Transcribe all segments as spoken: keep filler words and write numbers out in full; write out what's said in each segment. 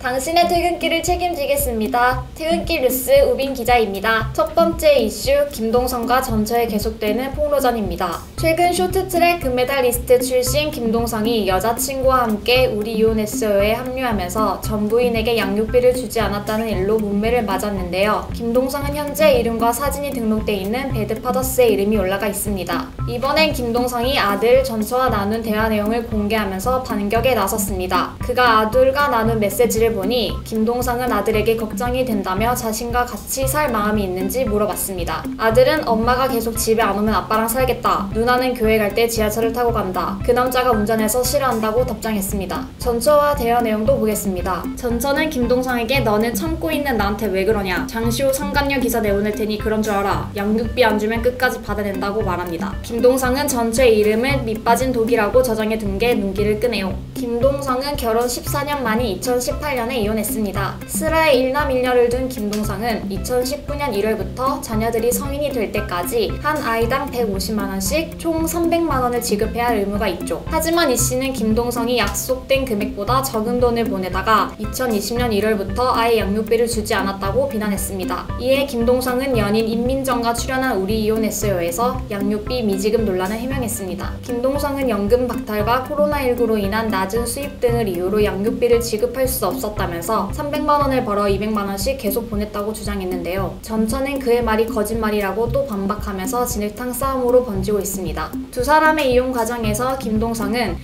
당신의 퇴근길을 책임지겠습니다. 퇴근길 뉴스 우빈 기자입니다. 첫 번째 이슈, 김동성과 전처에 계속되는 폭로전입니다. 최근 쇼트트랙 금메달리스트 출신 김동성이 여자친구와 함께 우리 이혼했어요에 합류하면서 전 부인에게 양육비를 주지 않았다는 일로 문매를 맞았는데요. 김동성은 현재 이름과 사진이 등록돼 있는 배드파더스의 이름이 올라가 있습니다. 이번엔 김동성이 아들 전처와 나눈 대화 내용을 공개하면서 반격에 나섰습니다. 그가 아들과 나눈 메시지를 보니 김동성은 아들에게 걱정이 된다며 자신과 같이 살 마음이 있는지 물어봤습니다. 아들은 엄마가 계속 집에 안 오면 아빠랑 살겠다. 누나는 교회 갈 때 지하철을 타고 간다. 그 남자가 운전해서 싫어한다고 답장했습니다. 전처와 대화 내용도 보겠습니다. 전처는 김동성에게 너는 참고 있는 나한테 왜 그러냐. 장시호 상간녀 기사 내보낼 테니 그런 줄 알아. 양육비 안 주면 끝까지 받아낸다고 말합니다. 김동성은 전처의 이름을 밑빠진 독이라고 저장해 둔 게 눈길을 끄네요. 김동성은 결혼 십사 년 만인 이천십팔 년에 이혼했습니다. 슬하에 일남 일녀를 둔 김동성은 이천십구 년 일월부터 자녀들이 성인이 될 때까지 한 아이당 백오십만 원씩 총 삼백만 원을 지급해야 할 의무가 있죠. 하지만 이 씨는 김동성이 약속된 금액보다 적은 돈을 보내다가 이천이십 년 일월부터 아예 양육비를 주지 않았다고 비난했습니다. 이에 김동성은 연인 임민정과 출연한 우리 이혼했어요에서 양육비 미지급 논란을 해명했습니다. 김동성은 연금 박탈과 코로나십구로 인한 낮은 수입 등을 이유로 양육비를 지급할 수 없었다면서 삼백만 원을 벌어 이백만 원씩 계속 보냈다고 주장했는데요. 전처는 그의 말이 거짓말이라고 또 반박하면서 진흙탕 싸움으로 번지고 있습니다. 두 사람의 이혼 과정에서 김동성은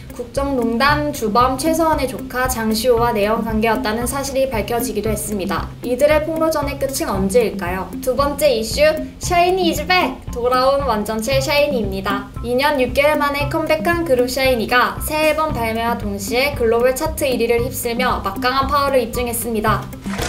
국정농단 주범 최서원의 조카 장시호와 내연 관계였다는 사실이 밝혀지기도 했습니다. 이들의 폭로전의 끝은 언제일까요? 두 번째 이슈, 샤이니 이즈 백! 돌아온 완전체 샤이니입니다. 이 년 육 개월 만에 컴백한 그룹 샤이니가 새 앨범 발매와 동시에 글로벌 차트 일 위를 휩쓸며 막강한 파워를 입증했습니다.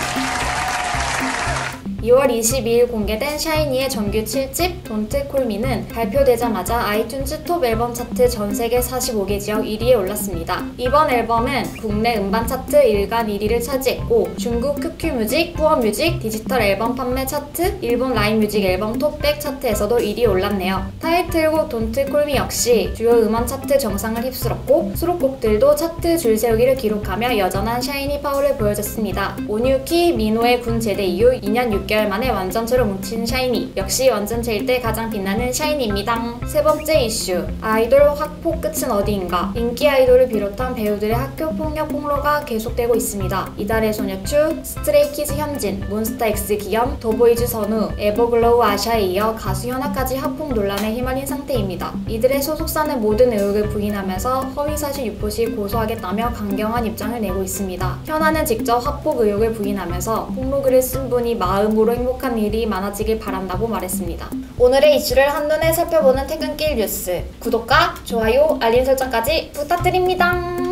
이월 이십이일 공개된 샤이니의 정규 칠 집 Don't Call Me는 발표되자마자 아이튠즈 톱 앨범 차트 전세계 사십오 개 지역 일 위에 올랐습니다. 이번 앨범은 국내 음반 차트 일간 일 위를 차지했고 중국 큐큐뮤직, 푸어뮤직, 디지털 앨범 판매 차트, 일본 라인뮤직 앨범 톱백 차트에서도 일 위에 올랐네요. 타이틀곡 Don't Call Me 역시 주요 음원 차트 정상을 휩쓸었고 수록곡들도 차트 줄세우기를 기록하며 여전한 샤이니 파워를 보여줬습니다. 온유키, 민호의 군 제대 이후 이 년 육 개월 만에 완전체로 뭉친 샤이니. 역시 완전체일 때 가장 빛나는 샤이니입니다. 세 번째 이슈, 아이돌 확폭 끝은 어디인가. 인기 아이돌을 비롯한 배우들의 학교 폭력 폭로가 계속되고 있습니다. 이달의 소녀추, 스트레이키즈 현진, 몬스타엑스 기현, 더보이즈 선우, 에버글로우 아샤에 이어 가수 현아까지 학폭 논란에 휘말린 상태입니다. 이들의 소속사는 모든 의혹을 부인하면서 허위사실 유포 시 고소하겠다며 강경한 입장을 내고 있습니다. 현아는 직접 학폭 의혹을 부인하면서 폭로글을 쓴 분이 마음으로 행복한 일이 많아지길 바란다고 말했습니다. 오늘의 이슈를 한눈에 살펴보는 퇴근길 뉴스. 구독과 좋아요, 알림 설정까지 부탁드립니다.